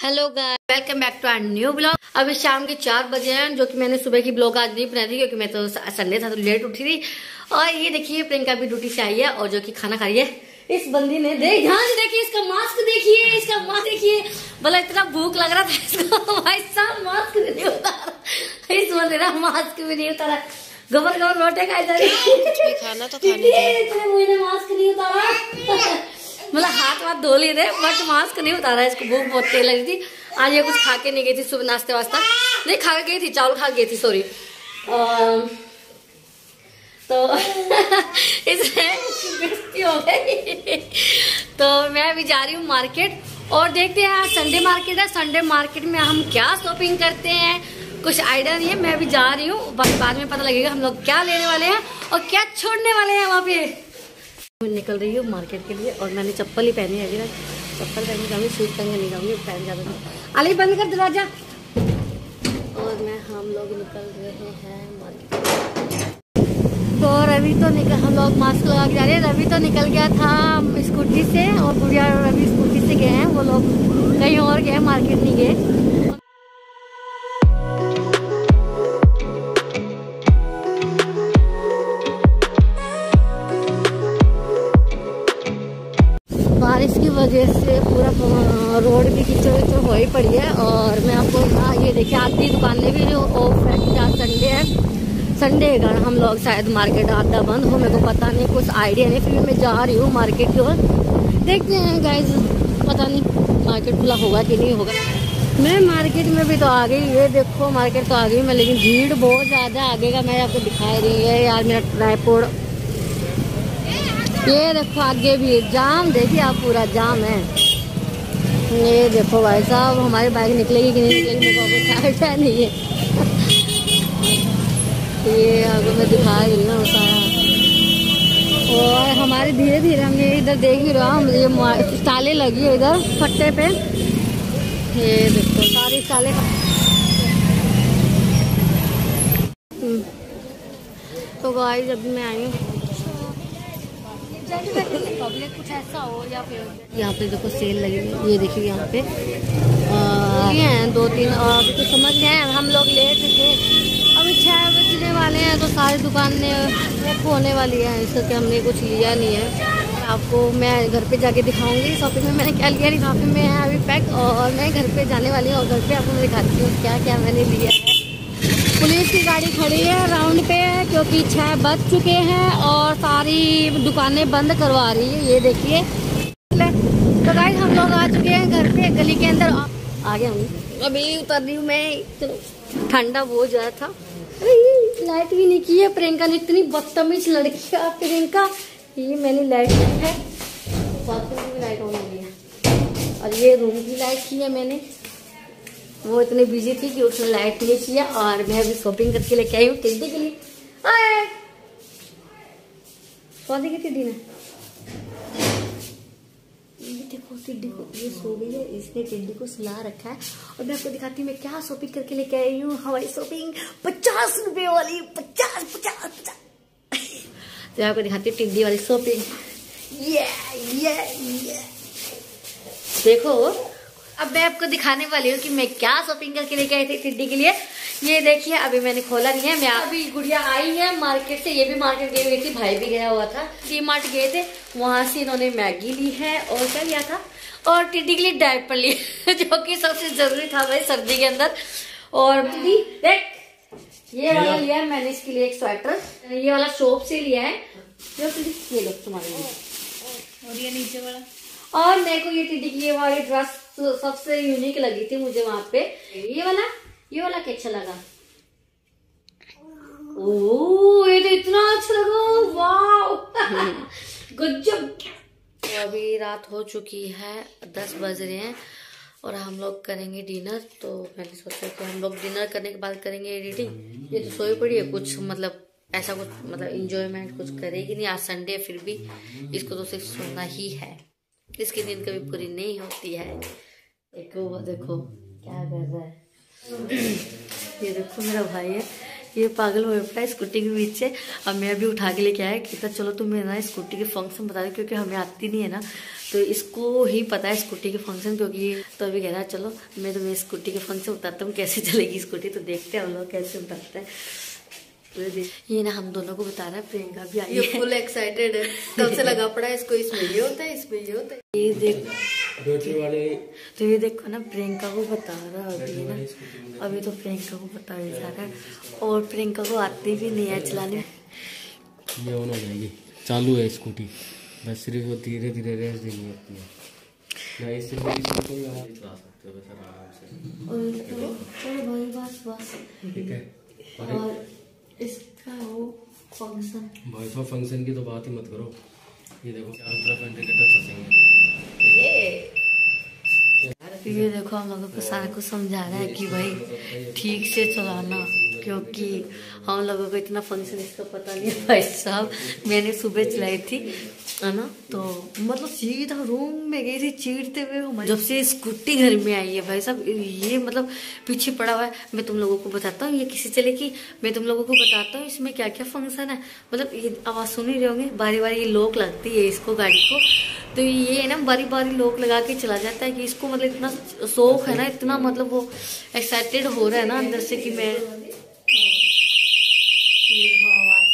Hello guys, welcome back to our new blog. अभी शाम के 4 बजे हैं, जो कि मैंने सुबह की ब्लॉग आज नहीं बनाई थी क्योंकि मैं तो संडे था तो लेट उठी थी। और ये देखिए प्रियंका भी ड्यूटी से आई है और जो कि खाना खा रही है। इस बंदी ने ध्यान से देखिए, इसका मास्क देखिए, इसका मास्क देखिए। बोला इतना भूख लग रहा था इसको, भाई साहब मास्क नहीं उतारा। इस बंदे ना मास्क भी नहीं उतारा, गबर गबर रोटे खाए जा रहे, खाना तो खाने मास्क नहीं उतारा। मतलब हाथ वाथ धो लिए थे बट मास्क नहीं उतारा। इसको भूख बहुत तेज लगी थी। आज ये कुछ खा के नहीं गई थी सुबह नाश्ते वास्ता, नहीं खा के गई थी, चावल खा गई थी सॉरी। तो इसमें बेइज्जती हो गई। तो मैं अभी जा रही हूँ मार्केट और देखते हैं आज संडे मार्केट है। संडे मार्केट में हम क्या शॉपिंग करते हैं कुछ आइडिया नहीं है। मैं अभी जा रही हूँ, बाद में पता लगेगा हम लोग क्या लेने वाले हैं और क्या छोड़ने वाले हैं वहाँ पे। मैं निकल रही हूँ मार्केट के लिए और मैंने चप्पल ही पहनी है। अभी ना चप्पल पहन जाऊंगी, शूज पहन के नहीं जाऊंगी, पहन जाऊंगी। अली बंद कर दरवाजा। और हम लोग निकल रहे हैं मार्केट। तो रवि तो हम लोग मास्क लगा के जा रहे हैं। रवि तो निकल गया था स्कूटी से और गुड़िया रवि स्कूटी से गए हैं। वो लोग कहीं और गए, मार्केट नहीं गए। बारिश की वजह से पूरा रोड भी कीचड़ हो ही पड़ी है। और मैं आपको ये देखिए आधी दुकानें भी जो ऑफ है, आज संडे है। संडे का हम लोग शायद मार्केट आधा बंद हो, मेरे को पता नहीं, कुछ आइडिया नहीं। फिर मैं जा रही हूँ मार्केट की ओर, देखते हैं गाइस, पता नहीं मार्केट खुला होगा कि नहीं होगा। मैं मार्केट में भी तो आ गई, ये देखो मार्केट तो आ गई मैं, लेकिन भीड़ बहुत ज़्यादा आगे का मैं आपको दिखाई रही है यार। मेरा ट्राइपॉड ये देखो आगे भी जाम, देखिए आप पूरा जाम है। ये देखो भाई साहब हमारी बाइक निकलेगी कि नहीं निकलेगी मेरे को आइडिया नहीं है। ये आगे मैं दिखा रही हूँ ना सारा। और हमारे धीरे धीरे हम ये इधर देख ही रहा हूँ, ये स्टालें लगी है इधर फट्टे पे। ये देखो सारी स्टालें। तो गाइस अभी मैं आई हूँ पब्लिक कुछ ऐसा हो या फिर यहाँ पे देखो सेल लगी हुई, ये देखिए यहाँ पे ये हैं 2-3। अभी तो समझ गए हम लोग लेट थे, अभी 6 बजने वाले हैं तो सारी दुकानें होने वाली है, इस करके हमने कुछ लिया नहीं है। आपको मैं घर पे जाके दिखाऊंगी शॉपिंग में मैंने क्या लिया। लिफाफे में है अभी पैक और मैं घर पे जाने वाली हूँ और घर पे आपको मैं दिखाती हूँ क्या क्या मैंने लिया है। पुलिस की गाड़ी खड़ी है राउंड पे क्योंकि 6 बज चुके हैं और सारी दुकानें बंद करवा रही है, ये देखिए। तो गाइस हम लोग आ चुके हैं घर पे, गली के अंदर आ गए हम। अभी उतर रही हूँ मैं, ठंडा बहुत ज्यादा था। अरे लाइट भी नहीं की है प्रियंका ने, इतनी बदतमीज लड़की है प्रियंका। ये मैंने लाइट की है, बाथरूम की लाइट ऑन हो गई है और ये रूम की लाइट की है मैंने। वो इतनी बिजी थी कि उसने लाइट नहीं किया। और मैं अभी शॉपिंग करके लेके आई हूँ टिड्डी के लिए। सौदी की टिड्डी ने देखो टिड्डी को, ये सो गई है, इसने टिड्डी को सुला रखा है। और मैं आपको दिखाती हूँ मैं क्या शॉपिंग करके लेके आई हूँ। हमारी शॉपिंग 50 रुपए वाली, 50। तो मैं आपको दिखाती हूँ टिड्डी वाली शॉपिंग। ये देखो अब मैं आपको दिखाने वाली हूँ कि मैं क्या शॉपिंग करके लेके आई थी टिड्डी के लिए। ये देखिए अभी मैंने खोला नहीं है। मैं अभी गुड़िया आई है मार्केट से, ये भी मार्केट गई हुई थी, भाई भी गया हुआ था, डी-मार्ट गए थे, वहां से इन्होंने मैगी ली है और क्या लिया था, और टिड्डी के लिए डायपर लिया जो कि सबसे जरूरी था भाई सर्दी के अंदर। और देख ये वाला लिया है मैंने इसके लिए एक स्वेटर, ये वाला शॉप से लिया है, ये लो तुम्हारे लिए। और ये नीचे वाला, और मेरे को ये टिड्डी की ये वाली ड्रेस सबसे यूनिक लगी थी मुझे वहां पे। ये वाला क्या अच्छा लगा। ओह ये तो इतना अच्छा लगा, वाह गजब। तो अभी रात हो चुकी है, 10 बज रहे हैं और हम लोग करेंगे डिनर। तो मैंने सोचा कि हम लोग डिनर करने के बाद करेंगे एडिटिंग। ये तो सोई पड़ी है, कुछ मतलब ऐसा कुछ मतलब इंजॉयमेंट कुछ करेगी नहीं। आज संडे फिर भी इसको तो सिर्फ सोना ही है, इसकी नींद कभी पूरी नहीं होती है। देखो देखो क्या कर रहा है। ये देखो मेरा भाई है, ये पागल हो रहा है स्कूटी के पीछे। अब मैं अभी उठा के लेके आया, कहता चलो तुम्हें ना स्कूटी के फंक्शन बता दो क्योंकि हमें आती नहीं है ना। तो इसको ही पता है स्कूटी के फंक्शन, क्योंकि तो अभी कह रहा है चलो मैं तुम्हें स्कूटी के फंक्शन बताता हूँ कैसे चलेगी स्कूटी। तो देखते हैं हम लोग कैसे बताते हैं। ये ना हम दोनों को बता रहा है, प्रियंका भी आई है, फुल एक्साइटेड है, कब से लगा पड़ा है इसको, इसमें ये होता है, इसमें ये होता है। ये देख तो ये देखो ना, प्रियंका को बता रहा है अभी ना, अभी तो प्रियंका को बता जा रहा है, और प्रियंका को आती भी नहीं है चलाने। ये ऑन हो जाएगी, चालू है स्कूटी, बस सिर्फ वो धीरे धीरे रेस देनी होती है। नहीं सिर्फ इसको चला सकते हो बस आराम से। चलो भाई बस ठीक है। और इसका वो फंक्शन, भाई साहब फंक्शन की तो बात ही मत करो। ये देखो चारों तरफ इंडिकेटर फंसेंगे। ये देखो हम लोगों को सारा कुछ समझा रहा है कि भाई ठीक से चलाना, क्योंकि हम लोगों को इतना फंक्शन इसका पता नहीं है। भाई साहब मैंने सुबह चलाई थी है ना, तो मतलब सीधा रूम में गई थी चीरते हुए। जब से स्कूटी घर में आई है भाई साहब, ये मतलब पीछे पड़ा हुआ है। मैं तुम लोगों को बताता हूँ ये किसी चलेगी, मैं तुम लोगों को बताता हूँ इसमें क्या क्या फंक्शन है। मतलब ये आवाज़ सुन ही रहे होंगे, बारी बारी ये लॉक लगती है इसको गाड़ी को, तो ये ना बारी बारी लॉक लगा के चला जाता है कि इसको मतलब इतना शौक है ना, इतना मतलब वो एक्साइटेड हो रहा है ना अंदर से कि मैं ये देखो आवाज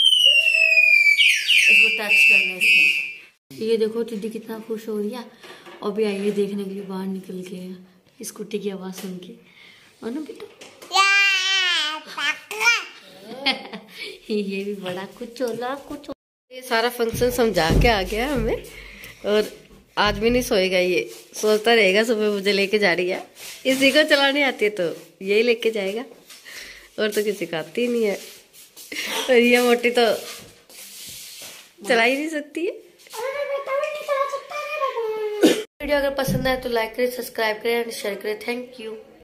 इसको टच करने से। ये देखो टिड्डी कितना खुश हो रही है। अभी आइए देखने के लिए बाहर निकल के स्कूटी की आवाज सुन के, और ना बेटा ये भी बड़ा कुछ होला कुछ। ये सारा फंक्शन समझा के आ गया हमें, और आज भी नहीं सोएगा, ये सोचता रहेगा सुबह मुझे लेके जा रही है। इसी को चलाने आती है तो यही लेके जाएगा, और तो किसी का आती ही नहीं है, और ये मोटी तो चला ही नहीं सकती है। वीडियो अगर पसंद आए तो लाइक करें, सब्सक्राइब करें और शेयर करें। Thank you.